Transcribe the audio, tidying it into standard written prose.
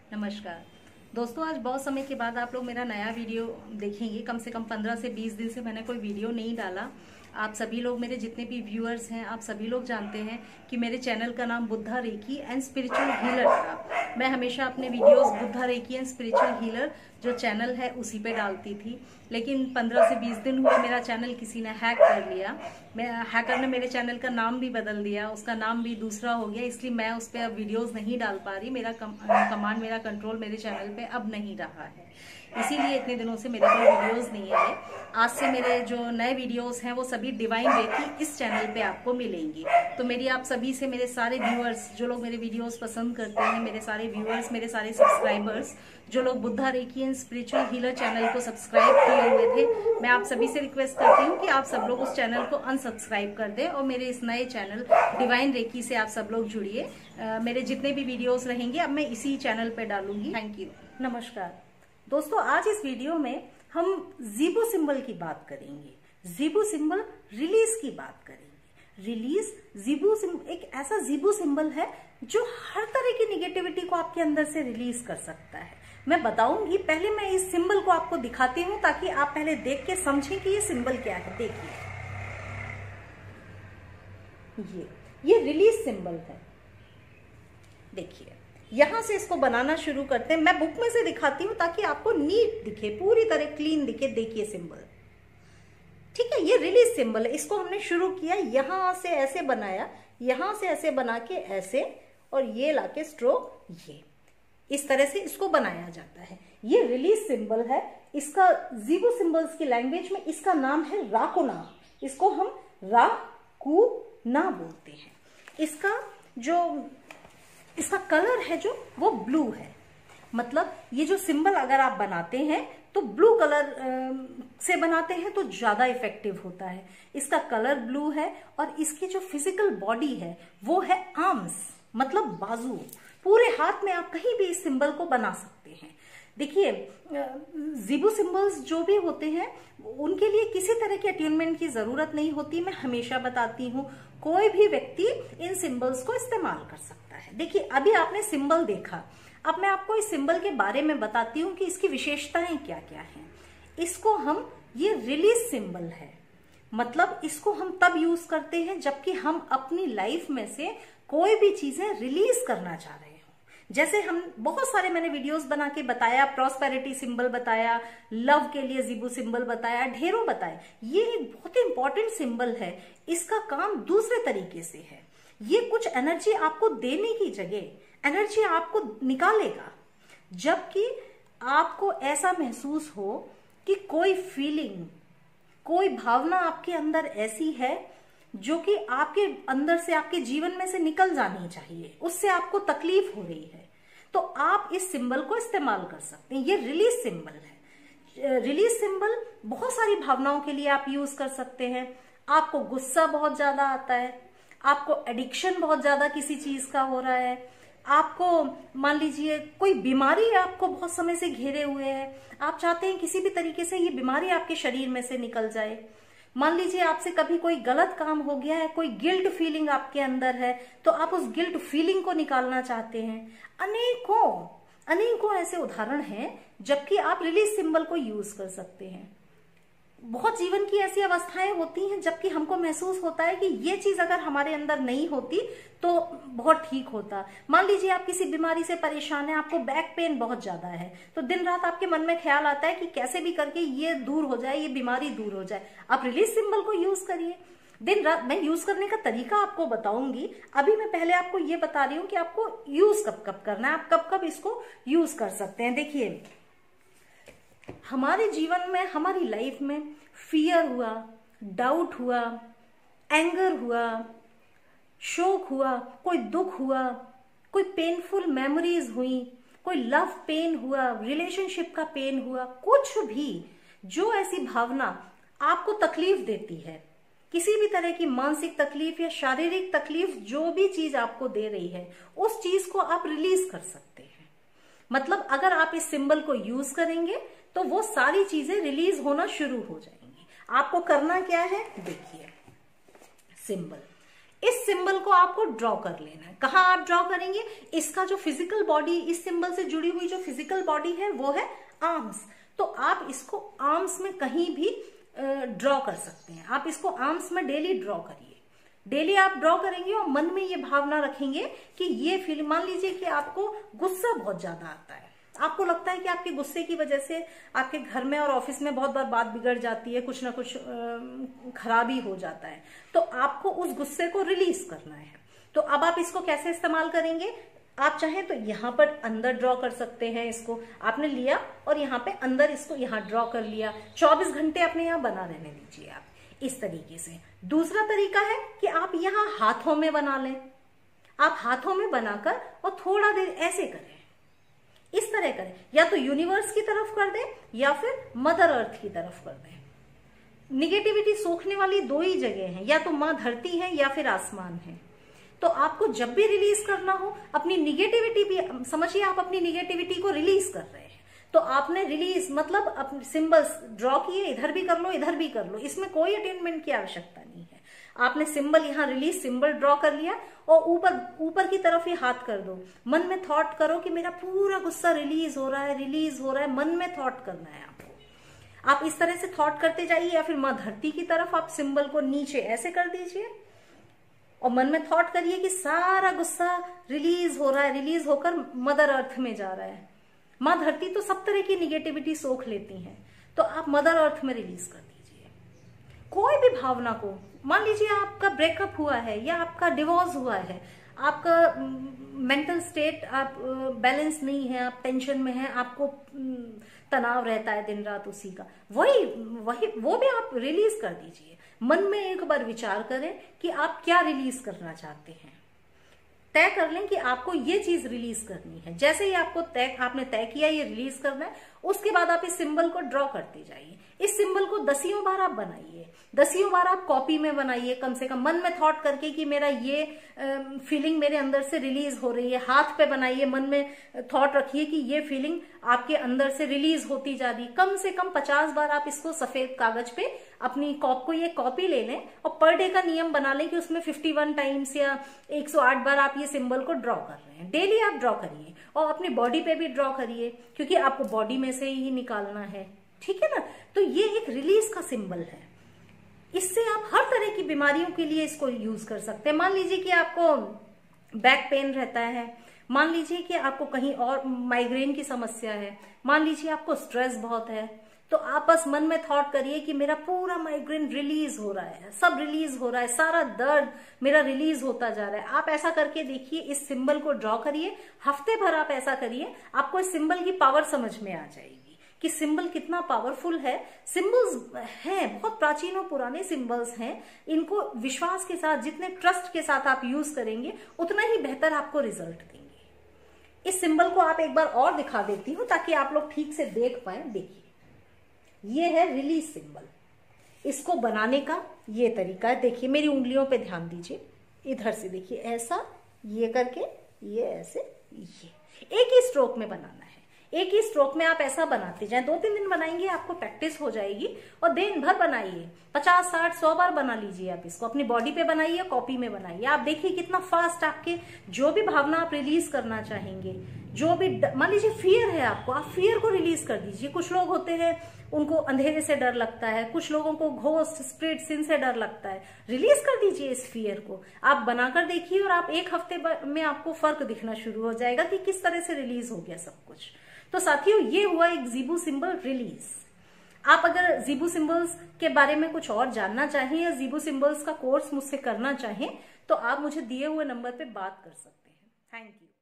नमस्कार दोस्तों, आज बहुत समय के बाद आप लोग मेरा नया वीडियो देखेंगे। कम से कम 15 से 20 दिन से मैंने कोई वीडियो नहीं डाला। आप सभी लोग, मेरे जितने भी व्यूअर्स हैं, आप सभी लोग जानते हैं कि मेरे चैनल का नाम Buddha reiki and spiritual healer था। मैं हमेशा अपने videos Buddha reiki and spiritual healer जो चैनल है उसी पे डालती थी। लेकिन 15 से 20 दिन हुए मेरा चैनल किसी ने हैक कर लिया। हैकर ने मेरे चैनल का नाम भी बदल दिया, उसका नाम भी दूसरा हो गया, इसलिए मैं उस पर अब वीडियोस नहीं डाल पा रही। मेरा कमांड, मेरा कंट्रोल मेरे चैनल पे अब नहीं रहा है, इसीलिए इतने दिनों से मेरे कोई वीडियोस नहीं आए। आज से मेरे जो नए वीडियोस हैं वो सभी डिवाइन रेकी इस चैनल पे आपको मिलेंगी। तो मेरी आप सभी से, मेरे सारे व्यूअर्स जो लोग मेरे वीडियोस पसंद करते हैं, मेरे सारे व्यूअर्स, मेरे सारे सब्सक्राइबर्स जो लोग Buddha reiki and spiritual healer channel को सब्सक्राइब किए हुए थे, मैं आप सभी से रिक्वेस्ट करती हूँ कि आप सब लोग उस चैनल को अनसब्सक्राइब कर दें और मेरे इस नए चैनल डिवाइन रेकी से आप सब लोग जुड़िए। मेरे जितने भी वीडियोस रहेंगे अब मैं इसी चैनल पे डालूंगी। थैंक यू, नमस्कार दोस्तों। आज इस वीडियो में हम ज़ीबो सिंबल की बात करेंगे, ज़ीबो सिंबल रिलीज की बात करेंगे। रिलीज ज़ीबो सिंबल एक ऐसा ज़ीबो सिंबल है जो हर तरह की निगेटिविटी को आपके अंदर से रिलीज कर सकता है। मैं बताऊंगी, पहले मैं इस सिंबल को आपको दिखाती हूँ ताकि आप पहले देख के समझें कि ये सिंबल क्या है। देखिए, ये रिलीज सिंबल है। देखिए, यहां से इसको बनाना शुरू करते हैं। मैं बुक में से दिखाती हूं ताकि आपको नीट दिखे, पूरी तरह क्लीन दिखे। देखिए सिंबल, ठीक है, ये रिलीज सिंबल है। इसको हमने शुरू किया, यहां से ऐसे बनाया, यहां से ऐसे बना के ऐसे, और ये लाके स्ट्रोक, ये इस तरह से इसको बनाया जाता है। ये रिलीज सिंबल है। इसका ज़ीबो सिंबल्स की लैंग्वेज में इसका नाम है राकुना। इसको हम राकुना बोलते हैं। इसका कलर है जो वो ब्लू है। मतलब ये जो सिंबल अगर आप बनाते हैं तो ब्लू कलर से बनाते हैं तो ज्यादा इफेक्टिव होता है। इसका कलर ब्लू है और इसकी जो फिजिकल बॉडी है वो है आर्म्स, मतलब बाजू। पूरे हाथ में आप कहीं भी इस सिंबल को बना सकते हैं। देखिए, ज़ीबो सिंबल्स जो भी होते हैं उनके लिए किसी तरह के अट्यूनमेंट की जरूरत नहीं होती। मैं हमेशा बताती हूँ, कोई भी व्यक्ति इन सिंबल्स को इस्तेमाल कर सकता है। देखिए, अभी आपने सिंबल देखा, अब मैं आपको इस सिंबल के बारे में बताती हूँ कि इसकी विशेषताएं क्या क्या हैं। इसको हम, ये रिलीज सिंबल है, मतलब इसको हम तब यूज करते हैं जबकि हम अपनी लाइफ में से कोई भी चीजें रिलीज करना चाह रहे हैं। जैसे हम बहुत सारे, मैंने वीडियोस बना के बताया, प्रॉस्पेरिटी सिंबल बताया, लव के लिए ज़ीबो सिंबल बताया, ढेरों बताया। ये एक बहुत इंपॉर्टेंट सिंबल है। इसका काम दूसरे तरीके से है। ये कुछ एनर्जी आपको देने की जगह एनर्जी आपको निकालेगा। जबकि आपको ऐसा महसूस हो कि कोई फीलिंग, कोई भावना आपके अंदर ऐसी है जो कि आपके अंदर से, आपके जीवन में से निकल जानी चाहिए, उससे आपको तकलीफ हो रही है, तो आप इस सिंबल को इस्तेमाल कर सकते हैं। ये रिलीज सिंबल है। रिलीज सिंबल बहुत सारी भावनाओं के लिए आप यूज कर सकते हैं। आपको गुस्सा बहुत ज्यादा आता है, आपको एडिक्शन बहुत ज्यादा किसी चीज का हो रहा है, आपको मान लीजिए कोई बीमारी आपको बहुत समय से घेरे हुए है, आप चाहते हैं किसी भी तरीके से ये बीमारी आपके शरीर में से निकल जाए। मान लीजिए आपसे कभी कोई गलत काम हो गया है, कोई गिल्ट फीलिंग आपके अंदर है, तो आप उस गिल्ट फीलिंग को निकालना चाहते हैं। अनेकों ऐसे उदाहरण हैं जबकि आप रिलीज सिंबल को यूज कर सकते हैं। बहुत जीवन की ऐसी अवस्थाएं होती हैं जबकि हमको महसूस होता है कि ये चीज अगर हमारे अंदर नहीं होती तो बहुत ठीक होता। मान लीजिए आप किसी बीमारी से परेशान हैं, आपको बैक पेन बहुत ज्यादा है, तो दिन रात आपके मन में ख्याल आता है कि कैसे भी करके ये दूर हो जाए, ये बीमारी दूर हो जाए। आप रिलीज सिंबल को यूज करिए दिन रात। मैं यूज करने का तरीका आपको बताऊंगी। अभी मैं पहले आपको ये बता रही हूँ कि आपको यूज कब कब करना है, आप कब कब इसको यूज कर सकते हैं। देखिए, हमारे जीवन में, हमारी लाइफ में फियर हुआ, डाउट हुआ, एंगर हुआ, शोक हुआ, कोई दुख हुआ, कोई पेनफुल मेमोरीज हुई, कोई लव पेन हुआ, रिलेशनशिप का पेन हुआ, कुछ भी जो ऐसी भावना आपको तकलीफ देती है, किसी भी तरह की मानसिक तकलीफ या शारीरिक तकलीफ, जो भी चीज आपको दे रही है, उस चीज को आप रिलीज कर सकते हैं। मतलब अगर आप इस सिंबल को यूज करेंगे तो वो सारी चीजें रिलीज होना शुरू हो जाएंगी। आपको करना क्या है, देखिए सिंबल, इस सिंबल को आपको ड्रॉ कर लेना है। कहाँ आप ड्रॉ करेंगे? इसका जो फिजिकल बॉडी, इस सिंबल से जुड़ी हुई जो फिजिकल बॉडी है वो है आर्म्स। तो आप इसको आर्म्स में कहीं भी ड्रॉ कर सकते हैं। आप इसको आर्म्स में डेली ड्रॉ करिए। डेली आप ड्रॉ करेंगे और मन में ये भावना रखेंगे कि ये फील, मान लीजिए कि आपको गुस्सा बहुत ज्यादा आता है, आपको लगता है कि आपके गुस्से की वजह से आपके घर में और ऑफिस में बहुत बार बात बिगड़ जाती है, कुछ ना कुछ खराबी हो जाता है, तो आपको उस गुस्से को रिलीज करना है। तो अब आप इसको कैसे इस्तेमाल करेंगे? आप चाहें तो यहाँ पर अंदर ड्रॉ कर सकते हैं। इसको आपने लिया और यहाँ पे अंदर इसको यहाँ ड्रॉ कर लिया। 24 घंटे अपने यहाँ बना रहने दीजिए आप इस तरीके से। दूसरा तरीका है कि आप यहाँ हाथों में बना लें। आप हाथों में बनाकर और थोड़ा देर ऐसे करें, इस तरह करें, या तो यूनिवर्स की तरफ कर दें या फिर मदर अर्थ की तरफ कर दें। निगेटिविटी सोखने वाली दो ही जगह हैं, या तो माँ धरती है या फिर आसमान है। तो आपको जब भी रिलीज करना हो अपनी निगेटिविटी भी, समझिए आप अपनी निगेटिविटी को रिलीज कर रहे हैं, तो आपने रिलीज मतलब अपने सिंबल्स ड्रॉ किए, इधर भी कर लो इधर भी कर लो, इसमें कोई अटेनमेंट की आवश्यकता नहीं है। आपने सिंबल यहाँ रिलीज सिंबल ड्रॉ कर लिया और ऊपर की तरफ ही हाथ कर दो। मन में थॉट करो कि मेरा पूरा गुस्सा रिलीज हो रहा है, रिलीज हो रहा है। मन में थॉट करना है आपको। आप इस तरह से थॉट करते जाइए, या फिर माँ धरती की तरफ आप सिंबल को नीचे ऐसे कर दीजिए और मन में थॉट करिए कि सारा गुस्सा रिलीज हो रहा है, रिलीज होकर मदर अर्थ में जा रहा है। माँ धरती तो सब तरह की निगेटिविटी सोख लेती हैं, तो आप मदर अर्थ में रिलीज कर दीजिए। कोई भी भावना को, मान लीजिए आपका ब्रेकअप हुआ है या आपका डिवोर्स हुआ है, आपका मेंटल स्टेट आप बैलेंस नहीं है, आप टेंशन में हैं, आपको तनाव रहता है दिन रात उसी का, वो भी आप रिलीज कर दीजिए। मन में एक बार विचार करें कि आप क्या रिलीज करना चाहते हैं। तय कर लें कि आपको ये चीज रिलीज करनी है। जैसे ही आपने तय किया ये रिलीज करना है, उसके बाद आप इस सिंबल को ड्रॉ करते जाइए। इस सिंबल को 10 बार आप बनाइए, 10 बार आप कॉपी में बनाइए, कम से कम मन में थॉट करके कि मेरा ये फीलिंग मेरे अंदर से रिलीज हो रही है। हाथ पे बनाइए, मन में थॉट रखिए कि ये फीलिंग आपके अंदर से रिलीज होती जा रही। कम से कम 50 बार आप इसको सफेद कागज पे अपनी ये कॉपी ले लें और पर डे का नियम बना लें कि उसमें 51 टाइम्स या 108 बार आप ये सिंबल को ड्रॉ कर रहे हैं। डेली आप ड्रॉ करिए और अपनी बॉडी पे भी ड्रॉ करिए, क्योंकि आपको बॉडी में से ही निकालना है, ठीक है ना। तो ये एक रिलीज का सिंबल है। इससे आप हर तरह की बीमारियों के लिए इसको यूज कर सकते हैं। मान लीजिए कि आपको बैक पेन रहता है, मान लीजिए कि आपको कहीं और माइग्रेन की समस्या है, मान लीजिए आपको स्ट्रेस बहुत है, तो आप बस मन में थॉट करिए कि मेरा पूरा माइग्रेन रिलीज हो रहा है, सब रिलीज हो रहा है, सारा दर्द मेरा रिलीज होता जा रहा है। आप ऐसा करके देखिए, इस सिंबल को ड्रॉ करिए, हफ्ते भर आप ऐसा करिए, आपको इस सिंबल की पावर समझ में आ जाएगी कि सिंबल कितना पावरफुल है। सिंबल्स हैं, बहुत प्राचीन और पुराने सिंबल्स हैं। इनको विश्वास के साथ, जितने ट्रस्ट के साथ आप यूज करेंगे, उतना ही बेहतर आपको रिजल्ट देंगे। इस सिंबल को आप एक बार और दिखा देती हूँ ताकि आप लोग ठीक से देख पाए। देखिए, ये है रिलीज सिंबल। इसको बनाने का ये तरीका है। देखिए, मेरी उंगलियों पे ध्यान दीजिए, इधर से देखिए, ऐसा ये करके, ये ऐसे, ये एक ही स्ट्रोक में बनाना है। एक ही स्ट्रोक में आप ऐसा बनाते जाएं। 2-3 दिन बनाएंगे, आपको प्रैक्टिस हो जाएगी। और दिन भर बनाइए, 50, 60, 100 बार बना लीजिए। आप इसको अपनी बॉडी पे बनाइए, कॉपी में बनाइए। आप देखिए कितना फास्ट आपके जो भी भावना आप रिलीज करना चाहेंगे, जो भी, मान लीजिए फियर है आपको, आप फियर को रिलीज कर दीजिए। कुछ लोग होते हैं उनको अंधेरे से डर लगता है, कुछ लोगों को घोस्ट स्पिरिट सिन से डर लगता है। रिलीज कर दीजिए इस फियर को। आप बनाकर देखिए और आप 1 हफ्ते में आपको फर्क दिखना शुरू हो जाएगा कि किस तरह से रिलीज हो गया सब कुछ। तो साथियों, ये हुआ एक ज़ीबू सिंबल रिलीज। आप अगर ज़ीबू सिंबल्स के बारे में कुछ और जानना चाहें या ज़ीबू सिंबल्स का कोर्स मुझसे करना चाहें, तो आप मुझे दिए हुए नंबर पे बात कर सकते हैं। Thank you.